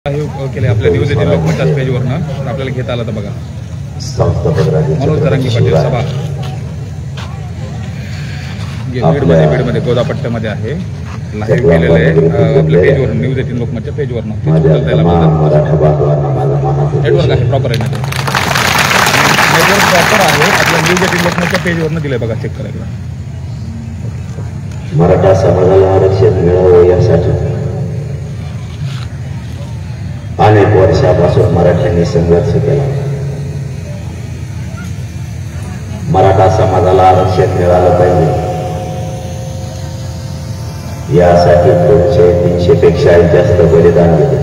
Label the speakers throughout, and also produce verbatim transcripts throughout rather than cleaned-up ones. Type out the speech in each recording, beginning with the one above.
Speaker 1: केले आपल्या news eighteen लोकमतच्याच पेजवरनं तर आपल्याला घेता आलं तर बघा. मनोज जरांगे पाटील सभा बीडमध्ये बीडमध्ये गोदापट्ट्यामध्ये आहे. लाईव्ह केलेलं आहे आपल्या पेजवर न्यूज एटीन लोकमतच्या पेजवरनं. नेटवर्क आहे प्रॉपर आहे नेटवर्क प्रॉपर आहे आपल्या न्यूज एटीन लोकमतच्या पेजवरनं दिलंय बघा. चेक करायला
Speaker 2: मराठा समाजाला आरक्षण मिळावं यासाठी अनेक वर्षापासून मराठ्यांनी संघर्ष केला. मराठा समाजाला आरक्षण मिळालं पाहिजे यासाठी दोनशे तीनशे पेक्षाही जास्त बलिदान दिले.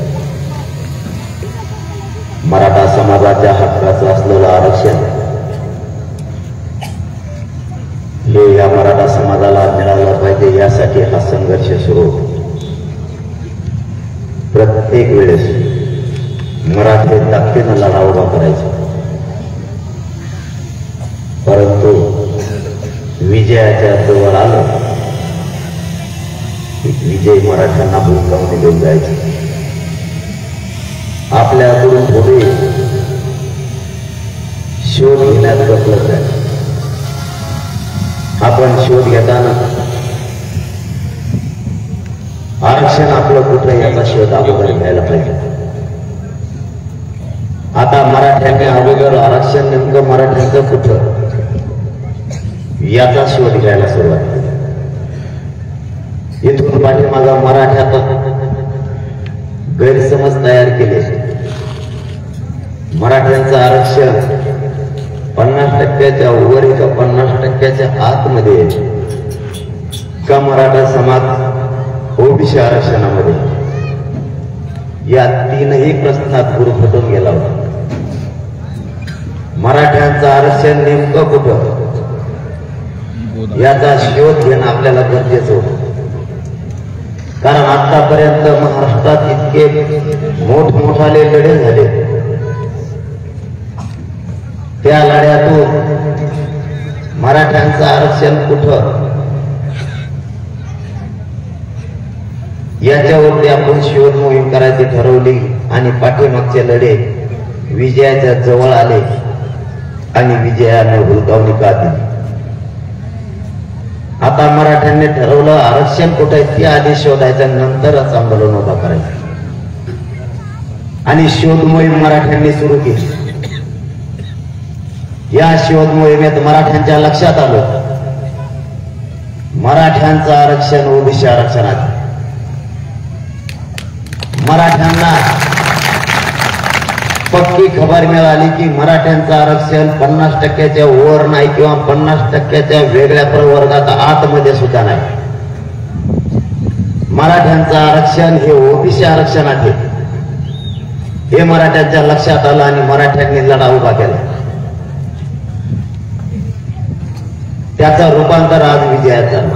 Speaker 2: मराठा समाजाच्या हक्काचं असलेलं आरक्षण हे या मराठा समाजाला मिळालं पाहिजे यासाठी हा संघर्ष सुरू होतो. प्रत्येक वेळेस मराठी ताकदीनं लढा उभा करायचा, परंतु विजयाच्या जवळ आलं विजय मराठ्यांना भूलकावून घेऊन जायचे. आपल्याकडून पुढे शोध घेण्यात गपलत आहे. आपण शोध घेताना आरक्षण आपलं कुठं याचा शोध अगोदर घ्यायला पाहिजे. आता मराठ्यांनी अगोदर आरक्षण नेमकं मराठ्यांचं कुठं याचा शोध घ्यायला सुरुवात केली. इथून पाठीमागा मराठ्यात गैरसमज तयार केले. मराठ्यांचं आरक्षण पन्नास टक्क्याच्या वर का पन्नास टक्क्याच्या आतमध्ये का मराठा समाज ओबीसी आरक्षणामध्ये, या तीनही प्रश्नात गुरफटून गेला होता. मराठ्यांचं आरक्षण नेमकं कुठं याचा शोध घेणं आपल्याला गरजेचं होतं. कारण आतापर्यंत महाराष्ट्रात इतके मोठमोठाले लढे झाले, त्या लढ्यातून मराठ्यांचं आरक्षण कुठं याच्यावरती आपण शोध मोहीम करायची ठरवली आणि पाठीमागचे लढे विजयाच्या जवळ आले आणि विजयाने हुलकावणी का दिली. आता मराठ्यांनी ठरवलं आरक्षण कुठे ते आधी शोधायच्या नंतरच आंदोलन उभा करायचं आणि शोध मोहीम मराठ्यांनी सुरू केली. या शोध मोहिमेत मराठ्यांच्या लक्षात आलं मराठ्यांचं आरक्षण ओबीसी आरक्षणात. मराठ्यांना पक्की खबर मिळाली की मराठ्यांचं आरक्षण पन्नास टक्क्याच्या वर नाही किंवा पन्नास टक्क्याच्या वेगळ्या प्रवर्गात आतमध्ये सुद्धा नाही. मराठ्यांचं आरक्षण हे ओबीसी आरक्षणात आहे हे मराठ्यांच्या लक्षात आलं आणि मराठ्यांनी लढा उभा केला. त्याचं रूपांतर आज विजयात झालं.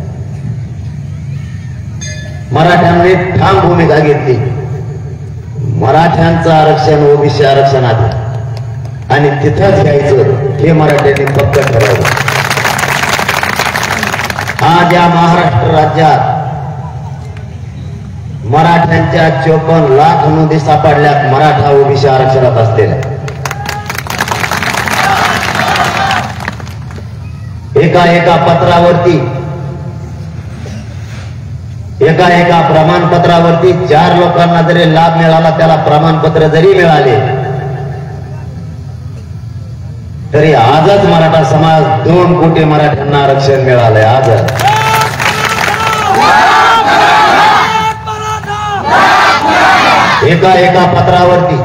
Speaker 2: मराठ्यांनी ठाम भूमिका घेतली. मराठ्यांचं आरक्षण ओबीसी आरक्षणात आणि तिथंच घ्यायचं हे मराठ्यांनी पक्क ठरवलं. आज या महाराष्ट्र राज्यात मराठ्यांच्या चोपन्न लाख नोंदी सापडल्यात मराठा ओबीसी आरक्षणात असलेल्या. एका एका पत्रावरती एका एका प्रमाणपत्रावरती चार लोकांना जरी लाभ मिळाला, त्याला प्रमाणपत्र जरी मिळाले तरी आजच मराठा समाज दोन कोटी मराठ्यांना आरक्षण मिळालंय. आज एका एका पत्रावरती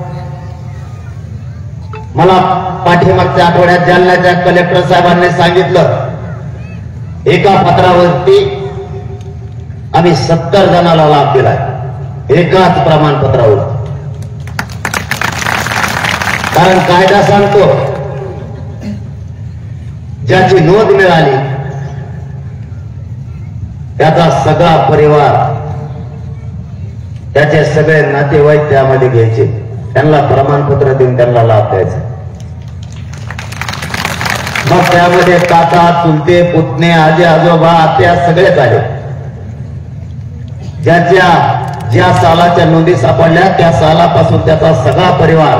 Speaker 2: मला पाठीमागच्या आठवड्यात जालन्याच्या कलेक्टर साहेबांनी सांगितलं एका पत्रावरती आम्ही सत्तर जणांना लाभ दिलाय एकाच प्रमाणपत्रावर. कारण कायदा सांगतो ज्याची नोंद मिळाली त्याचा सगळा परिवार, त्याचे सगळे नातेवाईक त्यामध्ये घ्यायचे, त्यांना प्रमाणपत्र देऊन त्यांना लाभ द्यायचा. मग त्यामध्ये काका, चुलते, पुतणे, आजी आजोबा, आत्या सगळेच आले. ज्याच्या ज्या सालाच्या नोंदी सापडल्या त्या सालापासून त्याचा सगळा परिवार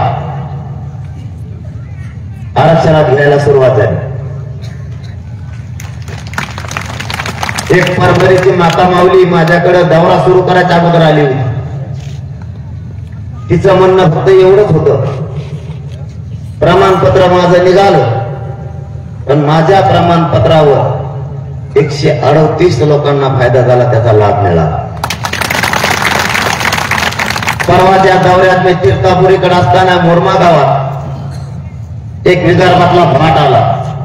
Speaker 2: आरक्षणात घ्यायला सुरुवात झाली. एक परभणीची माता माऊली माझ्याकडे दौरा सुरू करायच्या अगोदर आली होती. तिचं म्हणणं फक्त एवढंच होतं, प्रमाणपत्र माझं निघालं पण माझ्या प्रमाणपत्रावर एकशे अडतीस लोकांना फायदा झाला, त्याचा लाभ मिळाला. परवाच्या दौऱ्यात मी तीर्थापुरीकडे असताना मोरमा गावात एक विदर्भातला भाट आला.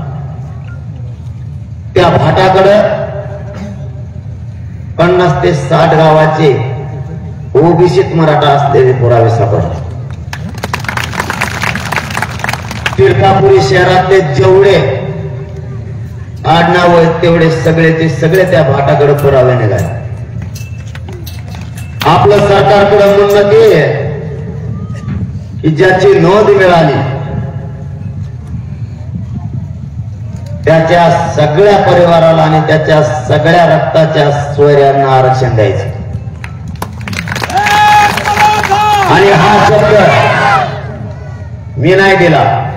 Speaker 2: त्या भाटाकडे पन्नास ते साठ गावाचे ओबीसीत मराठा असलेले पुरावे सापडले. तीर्थापुरी शहरातले जेवढे आडनाव आहेत तेवढे सगळेचे सगळे त्या भाटाकडे पुरावे निघाले. आपलं सरकारकडे म्हणणं ते आहे की ज्याची नोंद मिळाली त्याच्या सगळ्या परिवाराला आणि त्याच्या सगळ्या रक्ताच्या सोयऱ्यांना आरक्षण द्यायचं. आणि हा शब्द मी नाही दिला,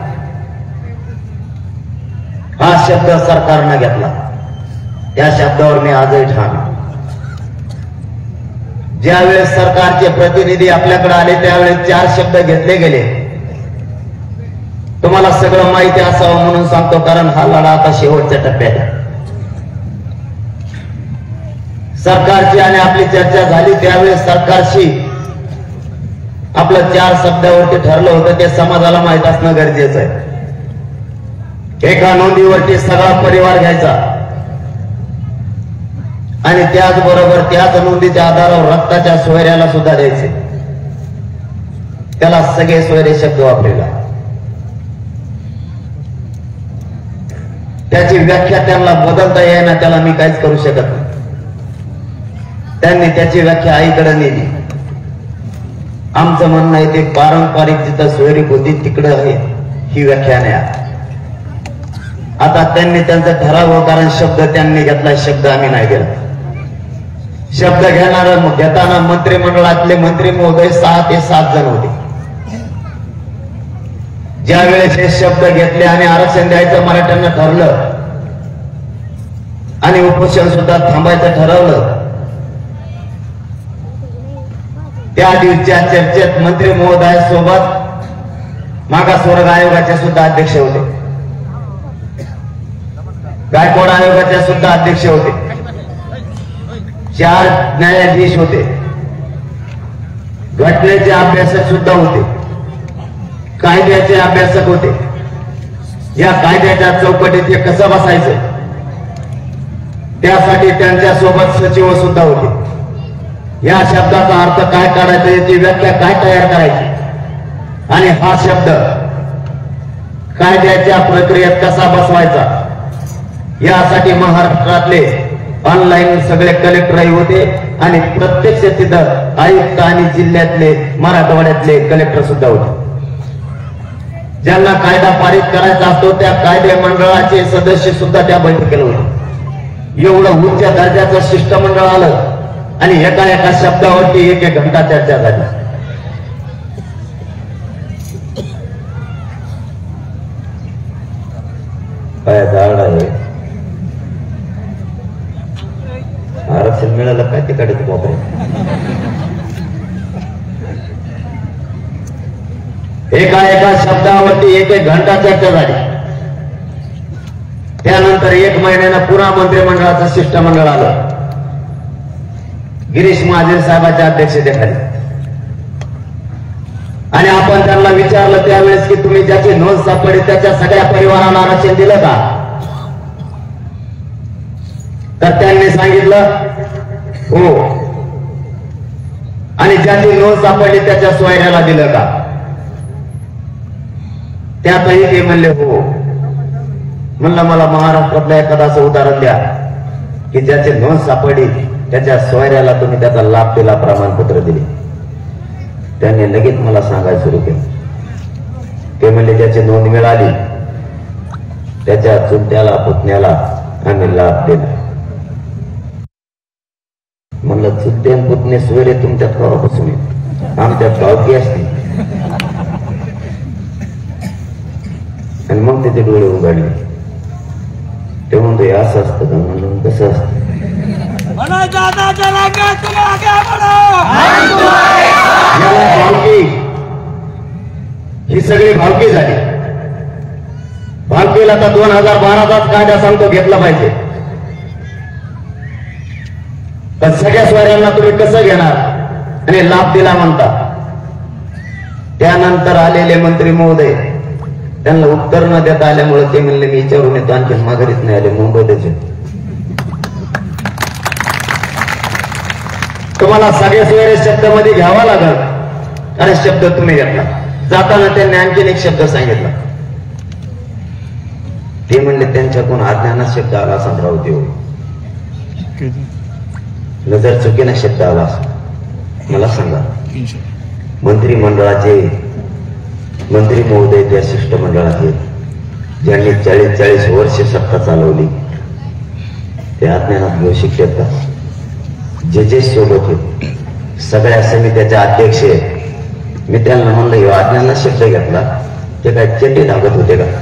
Speaker 2: हा शब्द सरकारनं घेतला. त्या शब्दावर मी आजही ठाम. ज्यावेळेस सरकारचे प्रतिनिधी आपल्याकडे आले त्यावेळेस चार शब्द घेतले गेले. तुम्हाला सगळं माहिती असावं म्हणून सांगतो, कारण हा लढा आता शेवटच्या टप्प्यात आहे. सरकारची आणि आपली चर्चा झाली त्यावेळेस सरकारशी आपलं चार शब्दावरती ठरलं होतं, ते समाजाला माहित असणं गरजेचं आहे. एका नोंदीवरती सगळा परिवार घ्यायचा आणि त्याचबरोबर त्याच नोंदीच्या आधारावर रक्ताच्या सोयऱ्याला सुद्धा द्यायचे. त्याला सगळे सोयरे शब्द वापरला. त्याची व्याख्या त्यांना बदलता येईना, त्याला मी काहीच करू शकत नाही. त्यांनी त्याची व्याख्या आईकडे नेली. आमचं म्हणणं आहे ते पारंपरिक जिथं सोयरी होती तिकडं आहे, ही व्याख्या नाही. आता त्यांनी त्यांचं ठराव, कारण शब्द त्यांनी घेतला, शब्द आम्ही नाही दिला. शब्द घेणार घेताना मंत्रिमंडळातले मंत्री महोदय सहा ते सात जण होते. ज्या वेळेस हे शब्द घेतले आणि आरक्षण द्यायचं मराठ्यांना ठरलं आणि उपोषण सुद्धा थांबायचं ठरवलं, त्या दिवसच्या चर्चेत मंत्री महोदयासोबत मागासवर्ग आयोगाचे सुद्धा अध्यक्ष होते, गायकवाड आयोगाचे सुद्धा अध्यक्ष होते, चार न्यायाधीश होते, घटनेचे अभ्यासक सुद्धा होते, कायद्याचे अभ्यासक होते. या कायद्याच्या चौकटीत हे कसं बसायचं त्यासाठी त्यांच्या सोबत सचिव सुद्धा होते. या शब्दाचा अर्थ काय काढायचा, याची व्याख्या काय तयार करायची आणि हा शब्द कायद्याच्या प्रक्रियेत कसा बसवायचा, यासाठी महाराष्ट्रातले ऑनलाईन सगळे कलेक्टरही होते आणि प्रत्यक्ष तिथं आयुक्त आणि जिल्ह्यातले मराठवाड्यातले कलेक्टर सुद्धा होते. ज्यांना कायदा पारित करायचा असतो त्या कायदे मंडळाचे सदस्य सुद्धा त्या बैठकीला होते. एवढं उच्च दर्जाचं शिष्टमंडळ आलं आणि एका एका शब्दावरती एक एक घंटा चर्चा झाली. काय झाड आहे, आरक्षण मिळालं काय तिकडे बापरे. एका एका शब्दावरती एक एक घंटा चर्चा झाली. त्यानंतर एक महिन्यानं पुन्हा मंत्रिमंडळाचं शिष्टमंडळ आलं गिरीश महाजन साहेबांच्या अध्यक्षतेखाली. आणि आपण त्यांना विचारलं त्यावेळेस की तुम्ही ज्याची नोंद सापडली त्याच्या सगळ्या परिवाराला आरक्षण दिलं का, तर त्यांनी सांगितलं हो. आणि ज्याची नोंद सापडली त्याच्या सोयऱ्याला दिलं का, त्यातही ते म्हणले हो. म्हणलं मला महाराष्ट्रातलं एखादं असं उदाहरण द्या की ज्याची नोंद सापडली त्याच्या सोयऱ्याला तुम्ही त्याचा लाभ दिला, प्रमाणपत्र दिले. त्यांनी लगेच मला सांगायला सुरू केलं. ते म्हणले ज्याची नोंद मिळाली त्याच्या चुलत्याला पुतण्याला आम्ही लाभ दिला. म्हणलं चुलते आणि पुतणे सोयरे तुमच्यात कवापासून येत, आमच्यात गावकी असते. आणि मग त्याचे डोळे उघडले. ते म्हणतो असं असतं का? म्हणून कसं असतं? भावकी, ही सगळी भावकी झाली. भावकीला आता दोन हजार बाराचाच कायदा सांगतो घेतला पाहिजे. पण सगळ्या स्वाऱ्यांना तुम्ही कसं घेणार आणि लाभ दिला म्हणता. त्यानंतर आलेले मंत्री महोदय त्यांना उत्तर न देता आल्यामुळे ते म्हणले मी विचारून येतो, आणखी माघारीच नाही आले. मुंबईत तुम्हाला सगळे सोयरे शब्द मध्ये घ्यावा लागल. अरे शब्द तुम्ही घेतला. जाताना त्यांनी आणखीन एक शब्द सांगितला. ते म्हणले त्यांच्याकडून अज्ञानात शब्द आला असा राहू देऊ, नजर चुकीने शब्द आला असं. मला सांगा, मंत्रिमंडळाचे मंत्री महोदय त्या शिष्टमंडळाचे ज्यांनी चाळीस चाळीस वर्ष सत्ता चालवली ते अज्ञानात घेऊ शिकतात का? जे जे सोबत होते सगळ्या समित्याचे अध्यक्ष मी त्यांना म्हणलं हे अज्ञानात शब्द घेतला ते काय चेटी धागत होते का?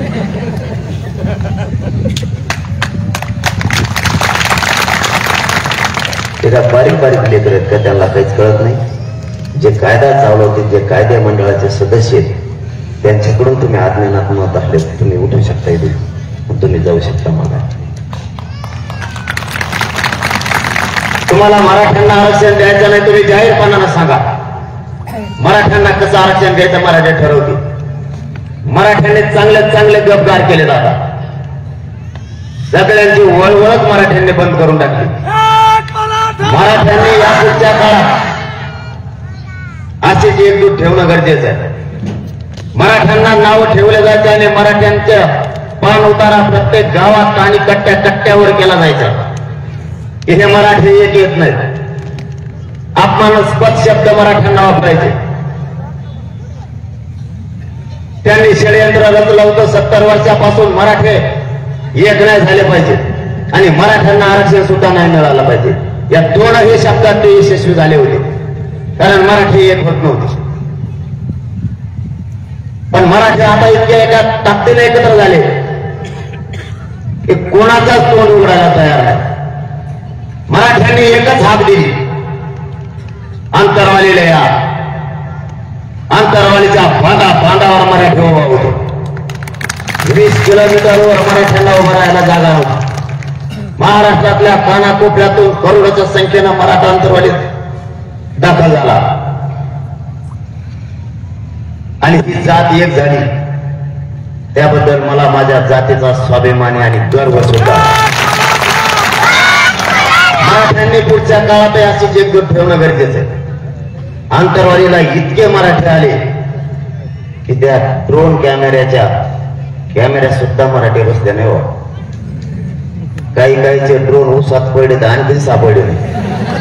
Speaker 2: ते काय बारीक बारीक लेकर आहेत का? त्यांना काहीच कळत नाही. जे कायदा चालवते, जे कायदे मंडळाचे सदस्य आहेत त्यांच्याकडून तुम्ही अज्ञानात मत असले तुम्ही उठू शकता, इथे तुम्ही जाऊ शकता. मला तुम्हाला मराठ्यांना आरक्षण द्यायचं नाही, तुम्ही जाहीरपणानं सांगा. मराठ्यांना कसं आरक्षण द्यायचं मराठी ठरवते. मराठ्यांनी चांगले चांगले गपगार केले जातात. सगळ्यांची वळवळच मराठ्यांनी बंद करून टाकली. मराठ्यांनी या पुढच्या काळात अशीच एकजूट ठेवणं गरजेचं आहे. मराठ्यांना नाव ठेवलं जायचं आणि मराठ्यांच्या पान उतारा प्रत्येक गावात आणि कट्ट्या कट्ट्यावर केला जायचा. इथे मराठी एक येत नाही. अपमानास्पद शब्द मराठ्यांना वापरायचे. त्यांनी षडयंत्र रचलं होतं. सत्तर वर्षापासून मराठे एक नाही झाले पाहिजे आणि मराठ्यांना आरक्षण सुद्धा नाही मिळालं पाहिजे. या दोनही शब्दात ते यशस्वी झाले होते, कारण मराठी एक होत नव्हती. पण मराठी आता इतक्या एका ताकदीने एकत्र झाले की कोणाचाच तोंड उघडायला तयार नाही. मराठ्यांनी एकच हाक दिली, अंतरवालीला या. अंतरवालीच्या बांधा बांधावर मराठी उभा होतो. वीस किलोमीटरवर मराठ्यांना उभं राहायला जागा नव्हती. महाराष्ट्रातल्या कानाकोपऱ्यातून करोडोच्या संख्येनं मराठा अंतरवालीत दाखल झाला आणि ही जात एक झाली. त्याबद्दल मला माझ्या जातीचा स्वाभिमानी आणि गर्व सुद्धा. मराठ्यांनी पुढच्या काळात अशी एकजूट ठेवणं गरजेचं आहे. आंतरवालीला इतके मराठी आले की त्या ड्रोन कॅमेऱ्याच्या कॅमेऱ्या सुद्धा मराठी बसल्या नाही. हो, काही काहीचे ड्रोन उसात पडले तर आणखी सापडले नाही.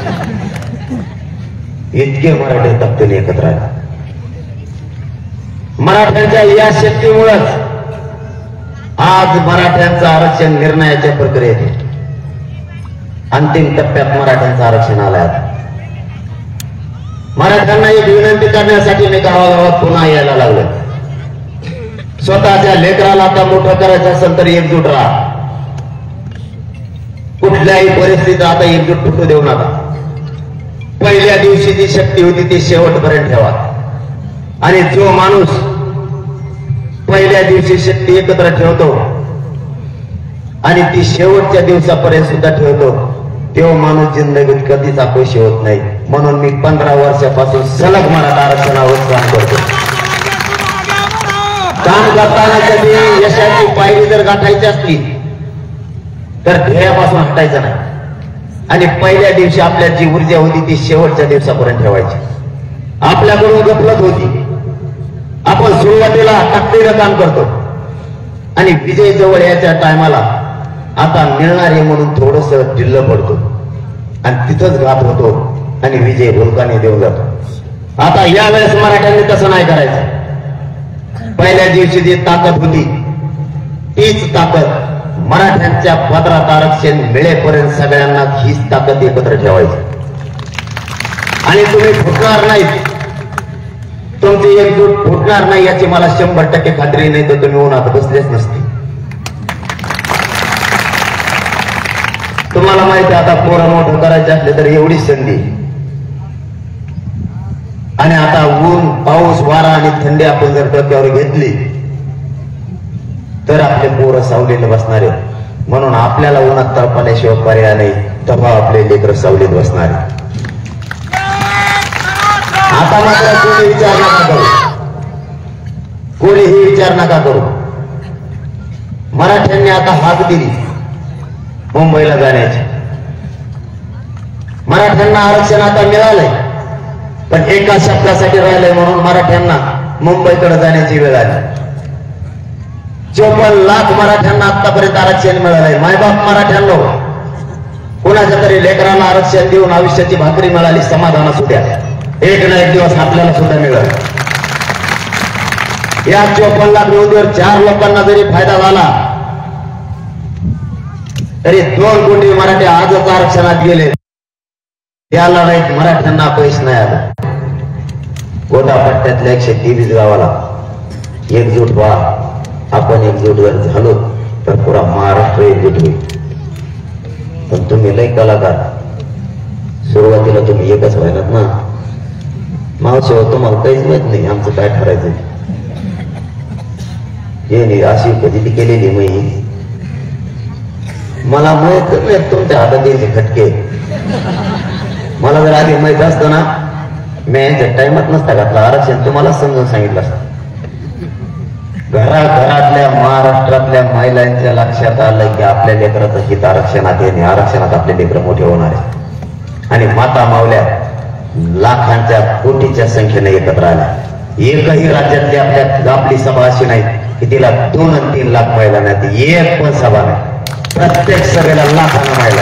Speaker 2: इतके मराठी ताकदीने एकत्र आले. मराठ्यांच्या या शक्तीमुळेच आज मराठ्यांचं आरक्षण निर्णयाच्या प्रक्रियेत आहे. अंतिम टप्प्यात मराठ्यांचं आरक्षण आलंय. मराठ्यांना एक विनंती करण्यासाठी मी गावागावात पुन्हा यायला लागलो. स्वतःच्या लेकराला आता मोठं करायचं असेल तर एकजूट राहा. कुठल्याही परिस्थितीत आता एकजूट तुटू देऊ नका. पहिल्या दिवशी जी शक्ती होती ती शेवटपर्यंत ठेवा. आणि जो माणूस पहिल्या दिवशी शक्ती एकत्र ठेवतो आणि ती शेवटच्या दिवसापर्यंत सुद्धा ठेवतो, तो माणूस जिंदगीत कधीच अपयशी होत नाही. म्हणून मी पंधरा वर्षापासून सलग मराठा आरक्षणावर काम करतो. काम करताना कधी यशाची पायरी जर गाठायची असली तर ध्येयापासून हटायचं नाही आणि पहिल्या दिवशी आपल्या जी ऊर्जा होती ती शेवटच्या दिवसापर्यंत ठेवायची. आपल्याकडून गफलत होती. आपण सुरुवातीला ताकदीनं काम करतो आणि विजय जवळ याच्या टायमाला आता मिळणारे म्हणून थोडस ढिल्ल पडतो आणि तिथंच घात होतो आणि विजय भुलकाने देऊन जातो. आता यावेळेस मराठ्यांनी तसं नाही करायचं. पहिल्या दिवशी जी ताकद होती तीच ताकद मराठ्यांच्या पदरात आरक्षण मिळेपर्यंत सगळ्यांना हीच ताकद एकत्र ठेवायची आणि तुम्ही फुटणार नाहीत, तुमची एकजूट फुटणार नाही याची मला शंभर टक्के खात्री नाही तर तुम्ही उन्हात बसलेच नसते. तुम्हाला माहिती आता पोरं मोठं करायचे असले तर एवढीच संधी आणि आता ऊन पाऊस वारा आणि थंडी आपण जर डोक्यावर घेतली तर आपले पोरं सावलीला बसणार आहेत. म्हणून आपल्याला उन्हात तळपाल्याशिवाय पर्याय नाही, तेव्हा आपले लेकरं सावलीत बसणार आहे. आता मात्र कोणी विचार नका करू, कोणीही विचार नका करू. मराठ्यांनी आता हाक दिली मुंबईला जाण्याची. मराठ्यांना आरक्षण आता मिळालंय, पण एका शब्दासाठी राहिलंय म्हणून मराठ्यांना मुंबईकडे जाण्याची वेळ आली. चोपन्न लाख मराठ्यांना आतापर्यंत आरक्षण मिळालंय. मायबाप मराठ्यांना कोणाच्या तरी लेकरांना आरक्षण देऊन आयुष्याची भाकरी मिळाली, समाधान असू द्या. एक ना एक दिवस आपल्याला सुद्धा मिळेल. या चोपन्न लाख नोंदीवर चार लोकांना जरी फायदा झाला तरी दोन कोटी मराठी आजच आरक्षणात गेले. त्या लढाईत मराठ्यांना अपयश नाही आलं. गोटा पट्ट्यातल्या एकशे तेवीस गावाला एकजूट व्हा. आपण एकजूट जर झालो तर पुरा महाराष्ट्र एकजूट होईल. पण तुम्ही लय कलाकार, सुरुवातीला तुम्ही एकच व्हायलात ना. मावशी हो, तुम्हाला काहीच माहित नाही आमचं काय ठरायचं. हे नाही अशी कधी केलेली मी मला माहित नाही तुमच्या हातात द्यायचे खटके. मला जर आधी माहित असतं ना मी यांच्या टाइमात नसता घातला आरक्षण, तुम्हाला समजून सांगितलं असतं. घराघरातल्या महाराष्ट्रातल्या महिलांच्या लक्षात आलं की आपल्या लेकराचं हित आरक्षणात येणे, आरक्षणात आपले लेकर मोठे होणार आहे. आणि माता मावल्या लाखांच्या कोटीच्या संख्येने एकत्र आल्या. एकही राज्यातली आपल्या आपली सभा अशी नाही की तिला दोन आणि तीन लाख महिला नाही, एक पण सभा नाही. प्रत्येक सभेला लाखांना महिला.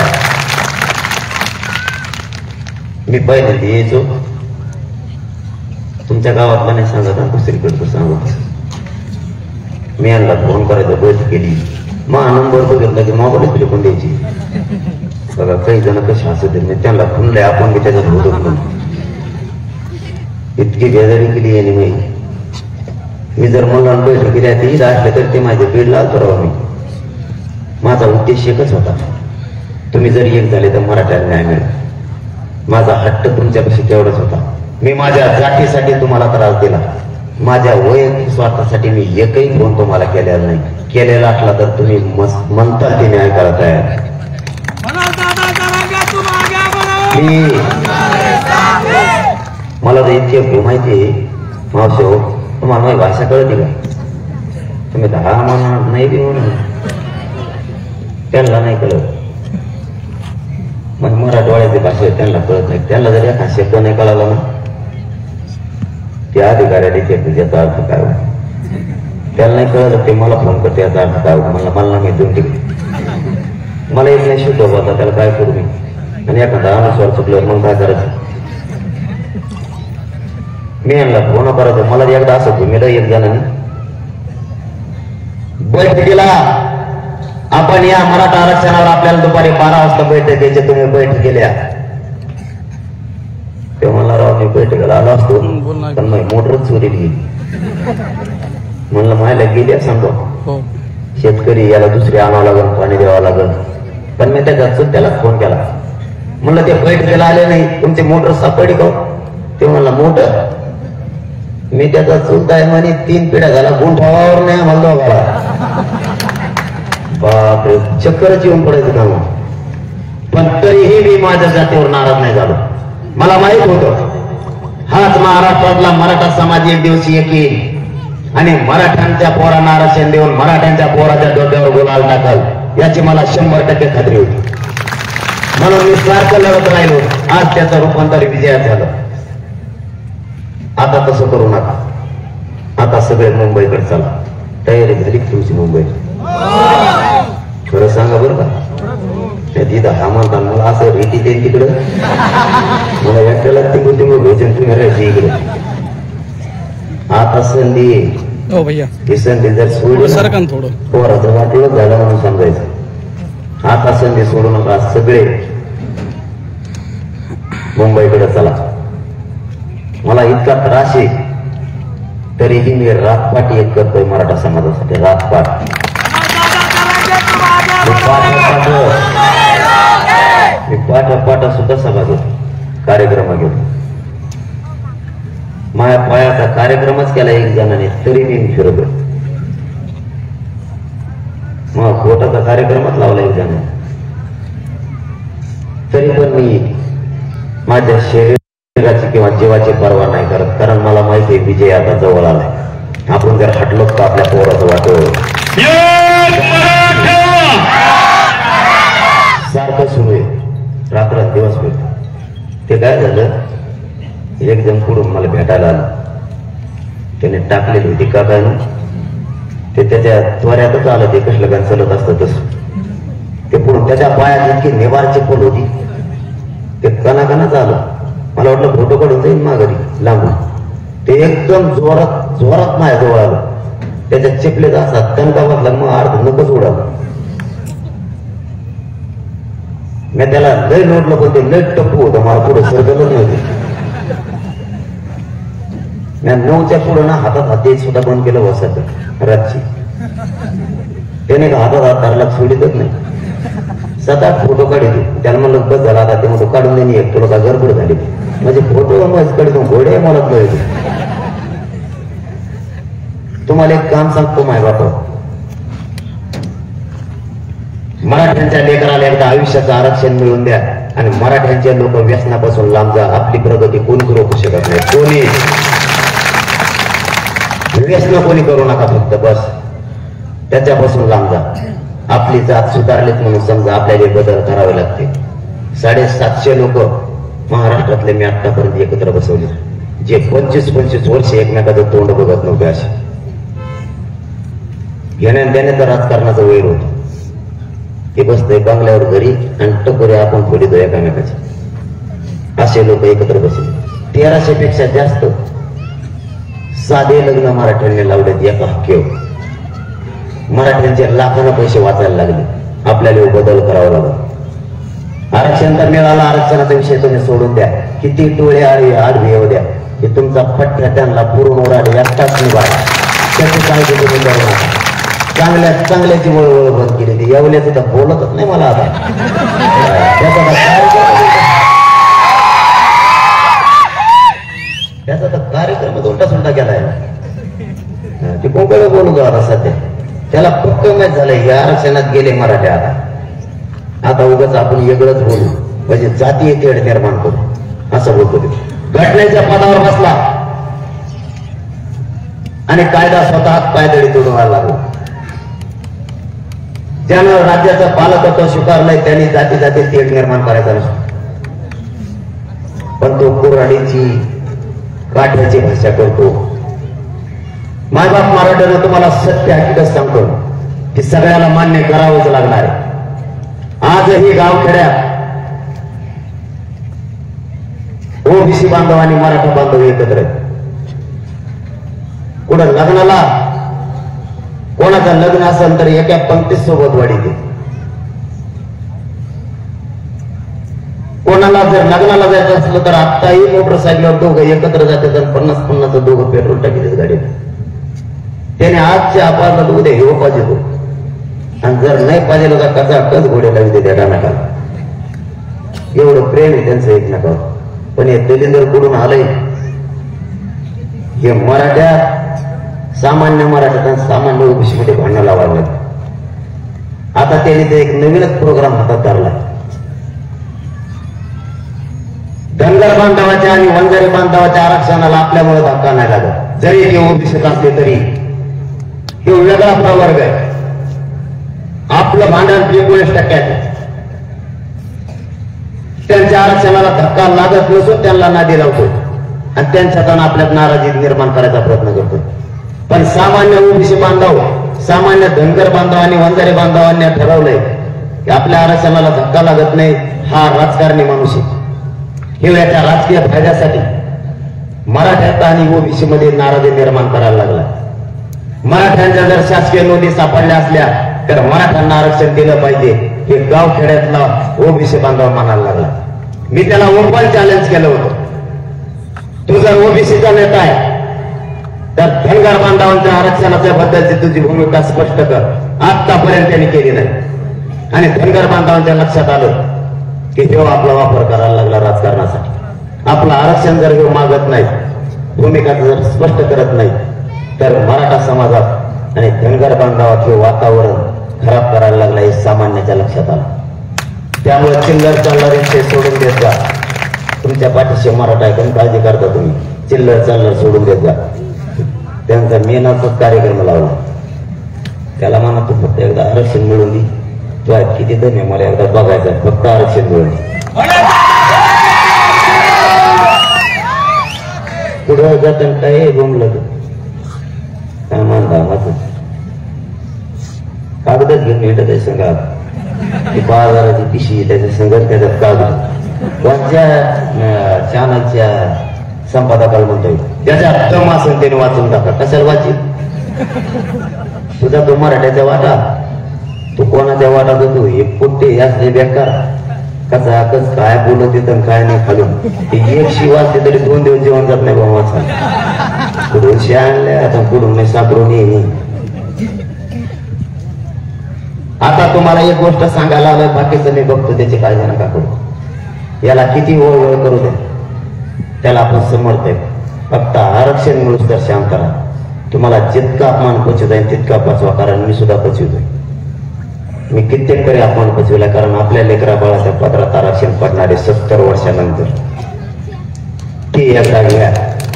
Speaker 2: मी पहिले यायचो तुमच्या गावातला नाही सांगत ना, दुसरीकडचं सांगत. मी यांना फोन करायचं बैठक केली, मग नंबर बघितला की मोबाईल फेकून द्यायची. बघा काही जण कसे हसत मी त्यांना खुनले, आपण मी त्याच्यात होतो म्हणून इतकी बेजारी केली आणि मी मी जर मला बैठक केली ती ईद असले तर ते माझे पेड लावतो राव. मी माझा उद्देश एकच होता, तुम्ही जर एक झाले तर मराठ्याला न्याय मिळेल. माझा हट्ट तुमच्यापाशी तेवढाच होता. मी माझ्या जातीसाठी तुम्हाला त्रास दिला, माझ्या वैयक्तिक स्वार्थासाठी मी एकही फोन तुम्हाला केलेला नाही. केलेला असला तर तुम्ही म्हणता ते न्याय करत आहे. मला तर इतके माहिती आहे मावशी हो, तुम्हाला माझी भाषा कळते का? तुम्ही दहा म्हणा नाही बी म्हणून त्यांना नाही कळत. मग मराठवाड्याची भाषा त्यांना कळत नाही. त्यांना जर एका शब्द नाही कळाला ना त्या अधिकाऱ्याला त्याचा अर्थ काय होता त्याला नाही कळत. ते मला फोन करते याचा अर्थ काय होता, मला मला नाही दोन टिक मला एक नाही शुद्ध होता, त्याला काय करू मी. आणि एखादा अनुस्वार चुकल्यावर मग काय करायचं. मी यांना फोन करायचं. मला एकदा असं तुम्ही एक जणांनी बैठकीला आपण या मराठा आरक्षणावर आपल्याला दुपारी बारा वाजता बैठक घ्यायची, तुम्ही बैठक केल्या तेव्हा मला राव मी बैठकीला आलो असतो पण मग मोटरच चोरी गेली. म्हणलं मायला गेली सांगतो शेतकरी याला दुसरी आणावं लागल, पाणी द्यावं लागल. पण मी त्याच्या त्यालाच फोन केला. म्हणलं ते बैठकीला आले नाही, तुमची मोटर सापडली का? ते म्हणला मोटर मी त्याचा चुलता आहे म्हणे तीन पिढ्या झाला गुंठावावर नाही म्हणलो बघा. बापरे चक्करच येऊन पडायचं काम. पण तरीही मी माझ्या जातीवर नाराज नाही झालो. मला माहित होतं हाच महाराष्ट्रातला मराठा समाज एक दिवशी एक येईल आणि मराठ्यांच्या पोरांना आरक्षण देऊन मराठ्यांच्या पोराच्या डोक्यावर गुलाल टाकल याची मला शंभर टक्के खात्री होती. म्हणून मी सारखं लढत राहिलो. आज त्याचं रूपांतर विजयात झालं. आता तसं करू नका. आता सगळे मुंबईकडे चला. तयारी झाली तुमची मुंबई? खरं सांगा बरं का. त्या तिथं हा म्हणता मला असं रेटी ते तिकडं मला एकट्याला तिकडून तिकडून भोजन तुम्ही राहायची इकडे. आता संधी ही संधी जर सोडली पोराचं वाटेवच झालं म्हणून समजायचं. आता संधी सोडू नका, सगळे मुंबईकडे चला. मला इतका त्रास आहे तरीही मी रातपाट एक करतोय मराठा समाजासाठी. रातपाट मी पाठ पाठ सुद्धा सभा घेतो, कार्यक्रम घेतो. माझ्या पायाचा कार्यक्रमच केला एक जणाने तरी मी फिरतो. मग पोटाचा कार्यक्रमच लावला एक जणाने तरी पण मी माझ्या शरीराची किंवा जीवाची पर्वा नाही करत. कारण मला माहिती आहे विजय आता जवळ आलाय. आपण जर हटलो तर आपल्या पोराचं वाटत सारखं सुरू आहे, रात्र दिवस भेटतो. ते काय झालं, एक जण पुढून मला भेटायला आलं. त्याने टाकलेली होती का काय ते त्याच्या त्वऱ्यातच आलं. ते कसलं गाण चलत असतं तसं. ते पुढून त्याच्या पायात इतकी निवार चप्पल होती, ते कणाकणाच आलं. मला वाटलं फोटो काढून जाईल माघारी लांबून. ते एकदम जोरात जोरात नाही जवळ आलं. त्याच्या चिपलेत असा तणका बसला, मग अर्ध नकच उडालं. मी त्याला लय नोटलं पण ते लय टप्पू होतं, मला पुढे सरकलच नव्हते. मी नऊच्या पुढं ना हातात हाती सुद्धा बंद केलं बसायचं रातची. त्याने का हातात हात धरला सोडितच नाही. सात आठ फोटो काढले. त्याला म्हणलं बस झाला आता. ते म्हणतो काढून देणे एक, तुला का गडबड झाली म्हणजे फोटो काढतो घोडे मला कळले. तुम्हाला एक काम सांगतो माय बापा, मराठ्यांच्या लेकराला एकदा आयुष्याचं आरक्षण मिळवून द्या आणि मराठ्यांच्या लोक व्यसनापासून लांब जा. आपली प्रगती कोणीच रोखू शकत नाही. कोणी व्यसन कोणी करू नका, फक्त बस त्याच्यापासून लांब जा. आपली जात सुधारलीच म्हणून समजा आपल्याला बदल करावे लागते. साडेसातशे लोक महाराष्ट्रातले मी आतापर्यंत एकत्र बसवले, जे पंचवीस पंचवीस वर्ष एकमेकाचं तोंड बघत नव्हते. असे घेण्या देण्याचं राजकारणाचं वैर होतं. हे बसतंय बंगल्यावर घरी आणि टकोरे आपण फोडीतो एकामेकाचे. असे लोक एकत्र बसले. तेराशे पेक्षा जास्त साधे लग्न मराठ्यांनी लावलेत एका हक्केवर. मराठ्यांचे लाखांना पैसे वाचायला लागले. आपल्याला बदल करावा लागला. आरक्षण तर मिळालं, आरक्षणाचा विषय तुम्ही सोडून द्या. किती टोळे आडवी आडवी येऊ द्या, की तुमचा पठ्ठ्या त्यांना पुरून उडाले एकटाच निभा. त्याची काळजी तुम्ही करू नका. चांगल्या चांगल्याची वळवळ बंद केली. ती येवल्याचं तर बोलतच नाही मला आता. त्याचा तर कार्यक्रम उलटा सुलटा केलाय. ते कोकळ बोलू आता सध्या त्याला पक्क माहीत झालंय हे आरक्षणात गेले मराठे. आता आता उगाच आपण वेगळंच बोलू म्हणजे जातीय तेढ निर्माण करू असं बोलतो. ते घटनेच्या पदावर बसला आणि कायदा स्वतः पायदळी तोडवायला लागला. ज्यानं राज्याचं पालकत्व स्वीकारलंय त्यांनी जाती जाती तेढ निर्माण करायचा नसतो. पण तो कुऱ्हाडीची काठ्याची भाषा करतो. मायबाप मराठ्यानं तुम्हाला सत्य हकीकत सांगतो की सगळ्याला मान्य करावंच लागणार आहे. आजही गावखेड्यात ओबीसी बांधव आणि मराठा बांधव एकत्र आहेत. कुठं लग्नाला कोणाचं लग्न असेल तर एका पंक्तीत सोबत वाढीते. कोणाला जर लग्नाला जायचं असलं तर आत्ताही मोटरसायकलवर दोघं एकत्र जातात आणि पन्नास पन्नास दोघं पेट्रोल टाकीत गाडीत. त्याने आजच्या आपल्याला उद्या हे पाहिजे तो आणि जर नाही पाहिजे तर कसा कच घोडे लावते त्या डानाकाला. एवढं प्रेम आहे त्यांचं एकमेकावर. पण हे दलिंदर कुठून आलंय, हे मराठ्यात सामान्य मराठ्यात आणि सामान्य ओबीसी मध्ये भांडणं लावायला लागलं. आता त्यांनी ते एक नवीनच प्रोग्राम हातात धरला. धनगर बांधवाच्या आणि वंजारी बांधवाच्या आरक्षणाला आपल्यामुळे धक्का नाही लागत. जरी ते ओबीसीत असले तरी हे वेगळा प्रवर्ग आहे. आपलं भांडण एकोणीस टक्क्यात. त्यांच्या आरक्षणाला धक्का लागत नसून त्यांना नादी लावतो आणि त्यांच्यातून आपल्यात नाराजी निर्माण करायचा प्रयत्न करतो. पण सामान्य ओबीसी बांधव, सामान्य धनगर बांधव आणि वंजारी बांधवांनी ठरवलंय की आपल्या आरक्षणाला धक्का लागत नाही. हा राजकारणी माणूस आहे. हे याच्या राजकीय फायद्यासाठी मराठ्यात आणि ओबीसी मध्ये नाराजी निर्माण करायला लागला. मराठ्यांच्या जर शासकीय नोंदी सापडल्या असल्या तर मराठ्यांना आरक्षण दिलं पाहिजे. हे गाव खेड्यातला ओबीसी बांधव म्हणायला लागला. मी त्याला ओपन चॅलेंज केलं होतं, तू जर ओबीसीचा नेता आहे तर धनगर बांधवांच्या आरक्षणाच्या बद्दलची तुझी भूमिका स्पष्ट कर. आतापर्यंत त्यांनी केली नाही आणि धनगर बांधवांच्या लक्षात आलं की तेव्हा आपला वापर करायला लागला राजकारणासाठी. आपलं आरक्षण जर घेऊ मागत नाही, भूमिका जर स्पष्ट करत नाही, तर मराठा समाजात आणि धनगर बांधवात हे वातावरण खराब करायला लागलं हे सामान्याच्या लक्षात आलं. त्यामुळे चिल्लर चालणारे ते सोडून देत जा. तुमच्या पाठीशी मराठा ऐकून काळजी करता तुम्ही, चिल्लर चालणार सोडून देत जा. त्यांचा मेनाचाच कार्यक्रम लावला. त्याला म्हणा तू फक्त एकदा आरक्षण मिळून दे, तू आहे किती धन्य मला एकदा बघायचं, फक्त आरक्षण मिळून दे. पुढं जातं काय बोंबलं काय म्हणता माझं कागदच घेऊन येतं त्या संघात बाजाराची पिशी त्याच्या संघात त्याच्यात कागद कोणत्या चॅनलच्या संपादकाला म्हणता येईल त्याच्यात दम असून त्याने वाचून टाका. कशाला वाचील? तुझा तो मराठ्याच्या वाटा, तू कोणाच्या वाटा जातो हे पोट्टे असले बेकार कसा कस काय बोलत येतं काय नाही खालून एक शिवाजते तरी दोन दिवस जेवण जात नाही बाबा वाचा. कुठून शे आणल्या आता कुठून नाही सापडून ये. आता तुम्हाला एक गोष्ट सांगायला आलं, बाकीचं मी बघतो त्याची काळजी नका करू. याला किती ओळ ओळ करू दे, त्याला आपण समर्थ आहे. फक्त आरक्षण मिळूच तर शांत राहा. तुम्हाला जितका अपमान पचवत आहे तितका पचवा, कारण मी सुद्धा पचवतोय. मी कित्येक तरी अपमान पचवला, कारण आपल्या लेकरा बाळाच्या पत्रात आरक्षण पडणारे सत्तर वर्षानंतर ते एकदा घ्या.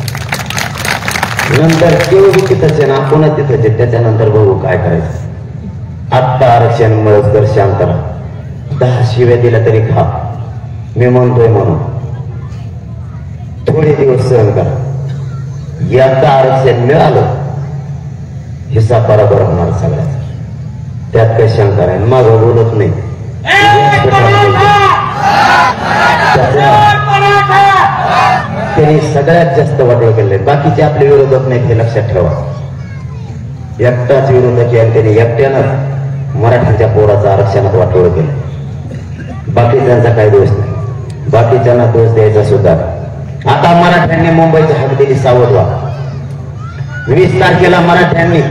Speaker 2: नंतर केवळ तिथंच आहे ना, आपण तिथंच आहे, त्याच्यानंतर बघू काय करायचं. आत्ता आरक्षण मिळत तर शांत राहा. दहा शिव्या दिल्या तरी खा, मी म्हणतोय म्हणून थोडे दिवस सहन करा. एकदा आरक्षण मिळालं हिस्सा बरोबर होणार सगळ्याचा, त्यात काही शंका नाही. मागं बोलत नाही. त्यांनी सगळ्यात जास्त वाटोळ केले, बाकीचे आपले विरोधक नाहीत हे लक्षात ठेवा. एकटाच विरोधक आहे, त्यांनी एकट्यानं मराठ्यांच्या पोराचं आरक्षणात वाटोळ केलं. बाकीच्यांचा काही दोष नाही, बाकीच्यांना दोष द्यायचा सुद्धा. आता मराठ्यांनी मुंबईची हाक दिली, सावध व्हा. वीस तारखेला मराठ्यांनी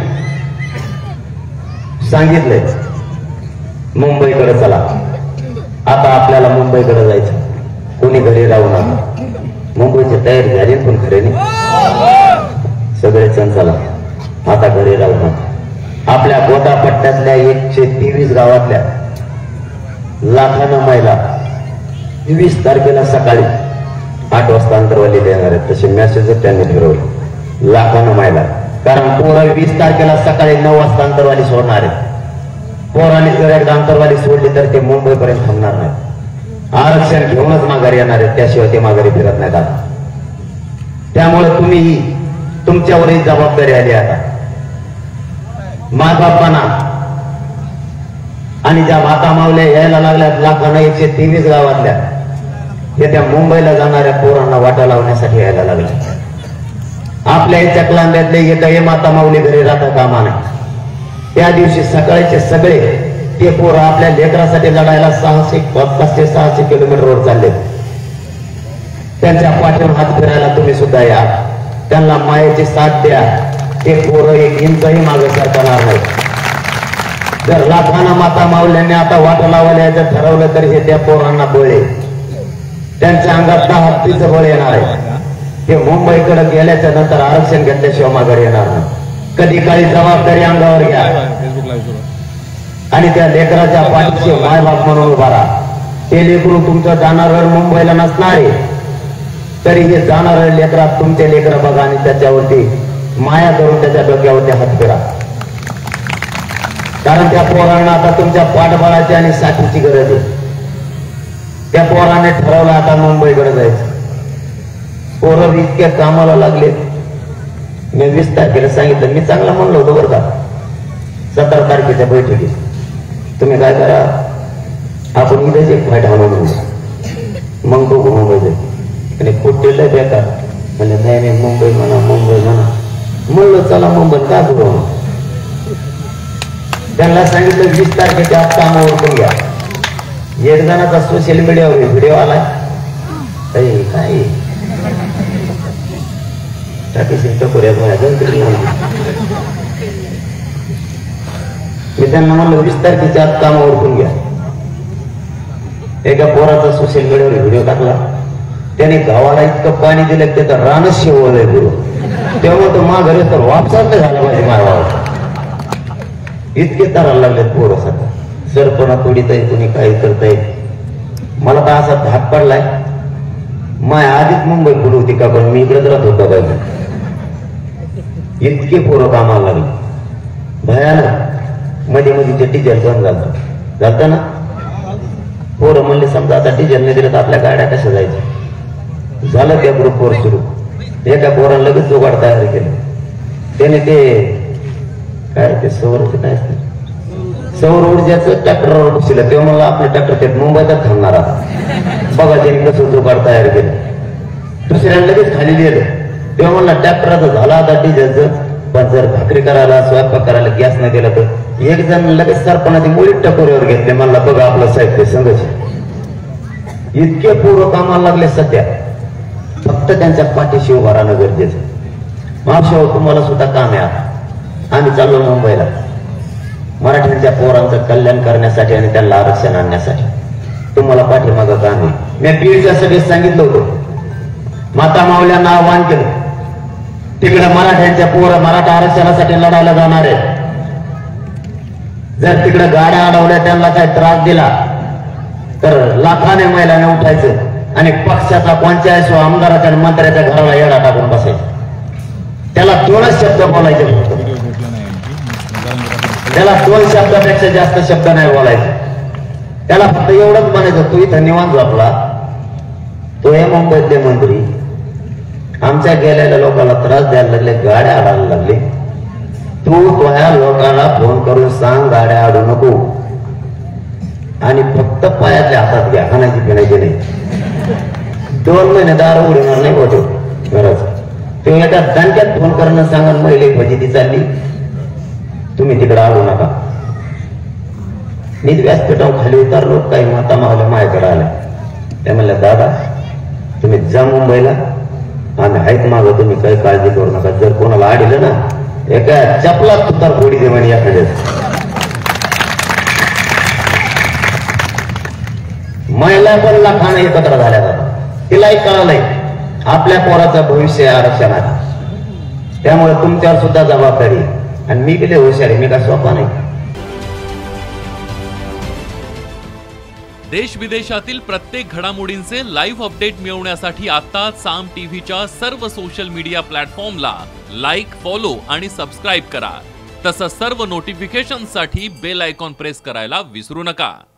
Speaker 2: सांगितलंय मुंबईकडे चला. आता आपल्याला मुंबईकडे जायचं, कोणी घरी राहू नका. मुंबईची तयारी झाली पण खरे नाही सगळे जण चला आता घरी राहू नका. आपल्या गोटापट्ट्यातल्या एकशे तेवीस गावातल्या लाखांना महिला वीस तारखेला सकाळी आठ वाजता अंतरवाली देणार आहेत, तसे मेसेज त्यांनी ठरवले. लाखांना महिला, कारण पोरं वीस तारखेला सकाळी नऊ वाजता अंतरवाली सोडणार आहेत. पोरांनी जर एकदा अंतरवाली सोडली तर ते मुंबईपर्यंत थांबणार नाही. आरक्षण घेऊनच माघारी येणार आहेत, त्याशिवाय ते माघारी फिरत नाहीत. आता त्यामुळे तुम्ही तुमच्यावरही जबाबदारी आली. आता मायबापांना आणि ज्या माता मावल्या यायला लागल्यात लाखांना एकशे तेवीस गावातल्या, हे त्या मुंबईला जाणाऱ्या पोरांना वाटा लावण्यासाठी यायला लागल्या. आपल्या याच्या क्लांब्यातले एकही माता माऊली घरी राहता कामा नाही. त्या दिवशी सकाळचे सगळे ते पोरं आपल्या लेकरासाठी लढायला सहाशे पाचशे सहाशे किलोमीटरवर चालले. त्यांच्या पाठीवर हात फिरायला तुम्ही सुद्धा या, त्यांना मायेची साथ द्या. ते पोरं एक इंचही मागे सरकणार नाही. जर लाखांना माता माऊल्यांनी आता वाट लावायला यायचं ठरवलं तर हे त्या पोरांना बळे, त्यांच्या अंगात दहा हत्तीचं बळ येणार आहे. ते मुंबईकडे गेल्याच्या नंतर आरक्षण घेतल्याशिवाय माघारी येणार नाही. कधी काळी जबाबदारी अंगावर घ्या आणि त्या लेकराच्या पाठीशी मायबाप म्हणून उभा राहा. ते लेकरू तुमचं जाणार मुंबईला नसणारे तरी हे जाणार लेकरात तुमचे लेकर बघा आणि त्याच्यावरती माया करून त्याच्या डोक्यावरती हात फिरा. कारण त्या पोरांना आता तुमच्या पाठबळाची आणि साथीची गरज आहे. त्या पोराने ठरवलं आता मुंबईकडे जायचं. पोरं इतक्या कामाला लागले. मी वीस तारखेला सांगितलं, मी चांगला म्हणलो होतो बरं का. सतरा तारखेच्या बैठकीत तुम्ही काय करा, आपण इथेच एक फाईट म्हणून मग बघू मुंबईचे. आणि कुठेला बेकार म्हणजे नाही नाही मुंबई म्हणा मुंबई म्हणा. म्हणलं चला मुंबई का करू. त्यांना सांगितलं वीस तारखेच्या आत कामावर घ्या. एक जणाचा सोशल मीडियावर व्हिडिओ आलाय अरे काय टाकीशी टकोऱ्यात माझ्या मी त्यांना म्हणलं वीस तारखेच्या आत कामावर उरकून घ्या. एका पोराचा सोशल मीडियावर व्हिडिओ टाकला, त्याने गावाला इतकं पाणी दिलं की त्याचं रानच शिवलंय गुरु. तेव्हा तो माघारी तर वापसाच झाला पाहिजे माझ्या इतके तारायला लागले पोरं सध्या. सरपणा तोडीत आहे, कुणी काही करताय. मला तर असा धाक पडलाय, माय आधीच मुंबई पुढे होती का, पण मी इकडेच राहत होतो पाहिजे. इतके पोरं कामाला लागले भयानक. मध्ये मध्ये ते डिझेल बंद झालं झालं ना. पोरं म्हणले समजा आता डिझेल नाही दिलं तर आपल्या गाड्या कशा जायच्या. झालं त्या ग्रुपवर सुरू. एका पोरानं लगेच जुगाड तयार केलं. त्याने ते काय ते सौर काय असतं सौर ऊर्जाचं ट्रॅक्टरवर बसलं. तेव्हा मला आपलं ट्रॅक्टर ते मुंबईतच थांबणार आता बघा. त्यांनी कसं जुगाड तयार केलं. दुसऱ्यानं लगेच खाली लिहिलं. तेव्हा म्हणला ट्रॅक्टरचं झाला आता डिझेलचं, पण जर भाकरी करायला स्वयंपाक करायला गॅस नाही दिला तर एक जण लगेच सरपणाची मुळीत टकोरीवर घेतले. म्हणला बघा आपलं साहित्य संघच. इतके पूर्व कामाला लागले सध्या. फक्त त्यांच्या पाठीशी उभा राहणं गरजेचं. मावशी तुम्हाला सुद्धा काम आहे. आम्ही चाललो मुंबईला मराठ्यांच्या पोरांचं कल्याण करण्यासाठी आणि त्यांना आरक्षण आणण्यासाठी. तुम्हाला पाठीमागं काम आहे. मी बीडच्या सभेत सांगितलं होतं, माता माऊल्यांना आव्हान केलं, तिकडे मराठ्यांच्या पोरं मराठा आरक्षणासाठी लढायला जाणार आहे. जर तिकडे गाड्या अडवल्या, त्यांना काही त्रास दिला तर लाखाने महिलाने उठायचं आणि पक्षाचा पंचायत आमदाराच्या आणि मंत्र्याच्या घराला येडा टाकून बसायचं. त्याला दोनच शब्द बोलायचे फक्त. त्याला दोन शब्दापेक्षा जास्त शब्द नाही बोलायचे. त्याला फक्त एवढंच म्हणायचं, तू इथं निवांत झोपला, तो हे मुंबईतले मंत्री आमच्या गेलेल्या लोकांना त्रास द्यायला लागले, गाड्या अडायला लागले. तू तुझ्या लोकांना फोन करून सांग गाड्या अडू नको आणि फक्त पायातल्या हातात घ्या, हाणायची पिण्याची नाही. दोन महिने दार उडणार नाही होतो गरज. तेव्हा एका दणक्यात फोन करणं सांगा, महिले फजिती चालली, तुम्ही तिकडे आडू नका. मी व्यासपीठावर खाली उतरलो, काही माता मावल्या माझ्याकडे आल्या. त्या म्हणल्या दादा तुम्ही जा मुंबईला, आम्ही आहेत मागं, तुम्ही काही काळजी करू नका. जर कोणाला आडलं ना एका चपलात तुतार फोडी दे म्हणे एखाद्याच. महिला पण लाखानं एकत्र झाल्या जातात. तिलाही कळालंय आपल्या पोराचं भविष्य आरक्षणात. त्यामुळे तुमच्यावर सुद्धा जबाबदारी. आणि मी किती हुशार आहे, मी का सोपा नाही.
Speaker 3: देश विदेशातील प्रत्येक घडामोडींचे लाईव्ह अपडेट मिळवण्यासाठी आता साम टीव्हीच्या सर्व सोशल मीडिया प्लॅटफॉर्मला लाईक, फॉलो आणि सबस्क्राईब करा. तसंच सर्व नोटिफिकेशनसाठी बेल आयकॉन प्रेस करायला विसरू नका.